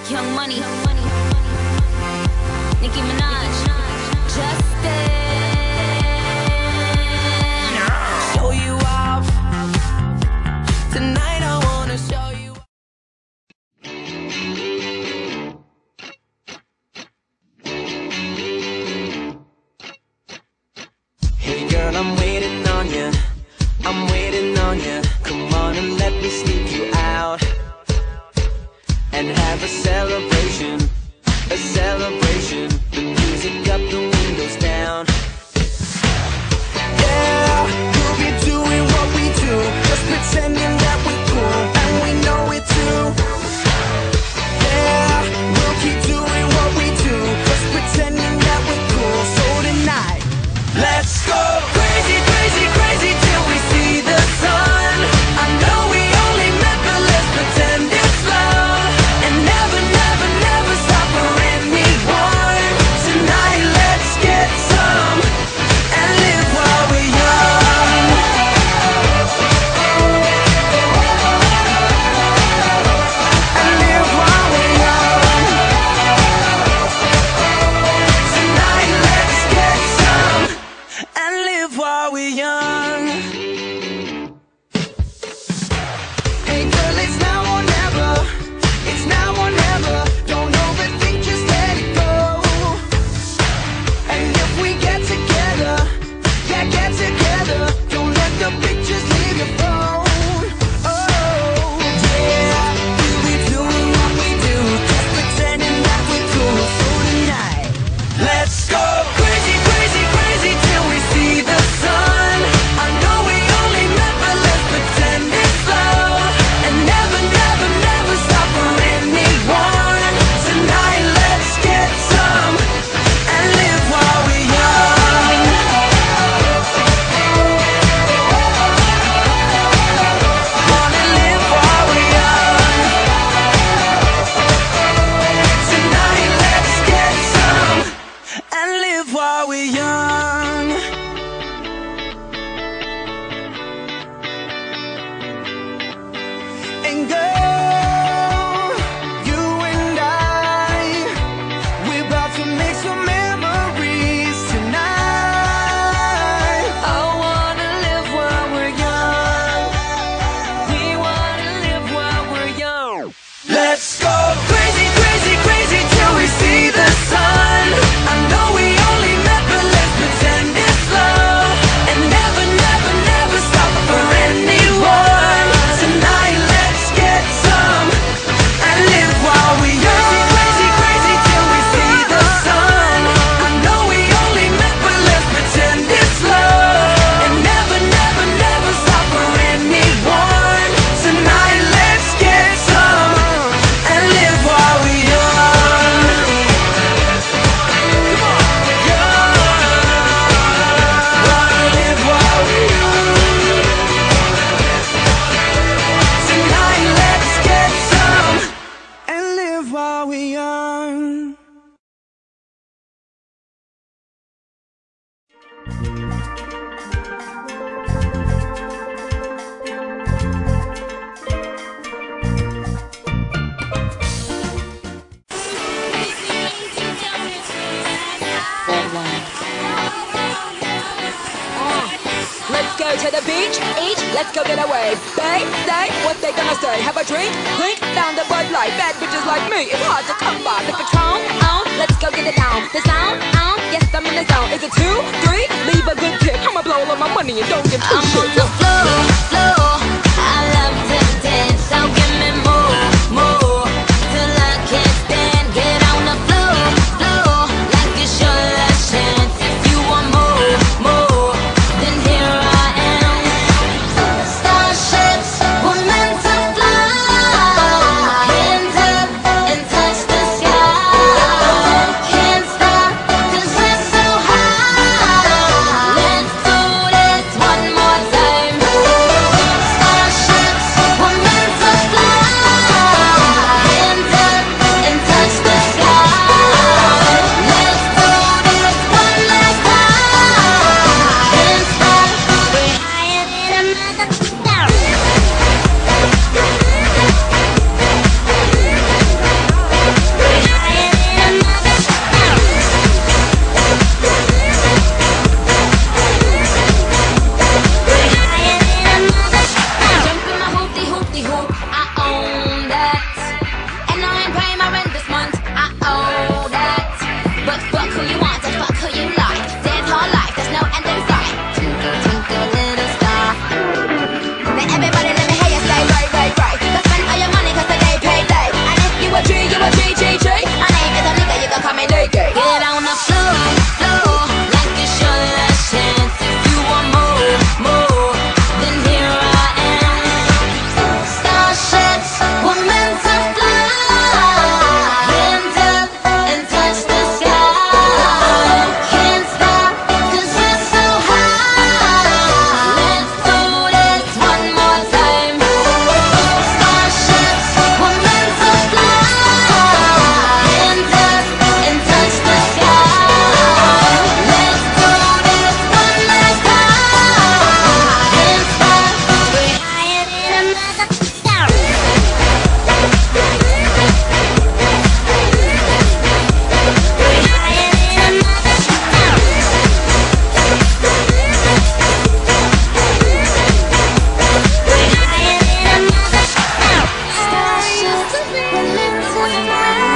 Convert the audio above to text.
Young Money, Nicki Minaj, Justin. Show you off tonight. I wanna show you. Hey girl, I'm waiting on you. I'm waiting on you. Come on and let me sneak you out and have a celebration, a celebration. The music up, the windows down. Yeah, we'll be doing what we do, just pretending that we're cool, and we know it too. Yeah, we'll keep doing what we do, just pretending that we're cool. So tonight, let's go crazy, crazy, crazy till we see the sun. I know we only met, but let's pretend it's love, and never, never, never stop for anyone. Tonight, let's get some and live while we're young. And live while we're young. Tonight, let's get some and live while we're young. Hey girl, it's now or never. It's now or never. Don't overthink, just let it go. And if we get together, yeah, get together. Don't let the pictures leave your phone. Oh, yeah, we'll be doing what we do, just pretending that we're cool. So tonight, let's go crazy, crazy, crazy till we see the sun. I know we only met, but let's pretend it's love, and never, never, never stop for anyone. Tonight, let's get some and live while we're young. Wanna live while we're young. Tonight, let's get some and live while we're young. And girl, you and we're about to make some memories tonight. I wanna live while we're young. We wanna live while we're young. Let's go crazy, crazy, crazy till we see the sun. I know we only met, but let's pretend it's love, and never, never, never stop for anyone. Tonight, let's get some and live while we're young. Crazy, crazy, crazy till we see the sun. I know we only met, but let's pretend it's love, and never, never, never stop for anyone. Tonight, let's get some and live while we're young. Come on, young. Wanna live while we're young. Tonight, let's get some and live while we're young. Let's go to the beach, each, let's go get away. They say what they gonna say. Have a drink, down the Bud Light. Bad bitches like me, it's hard to come by. The Patron, let's go get it down. The sound, yes, I'm in the zone. Is it 2, 3? Leave a good tip. I'ma blow all of my money and don't give two I'm on shits. the floor. I love to dance, so give me more, more, till I can't stand. Get on the floor, like it's your last chance. If you want more, more, then here I am. Starships were meant to fly. Hands up and touch the sky. Can't stop 'cause we're so high. Let's do this one more time. around.